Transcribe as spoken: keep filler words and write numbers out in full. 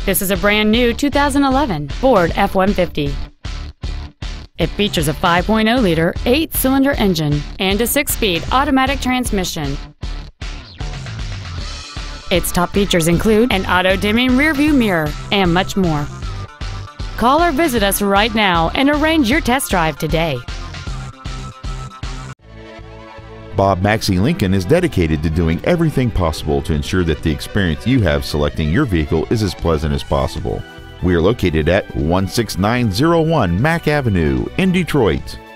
This is a brand new two thousand eleven Ford F one fifty. It features a five point oh liter eight-cylinder engine and a six-speed automatic transmission. Its top features include an auto-dimming rearview mirror and much more. Call or visit us right now and arrange your test drive today. Bob Maxey Lincoln is dedicated to doing everything possible to ensure that the experience you have selecting your vehicle is as pleasant as possible. We are located at one six nine zero one Mack Avenue in Detroit.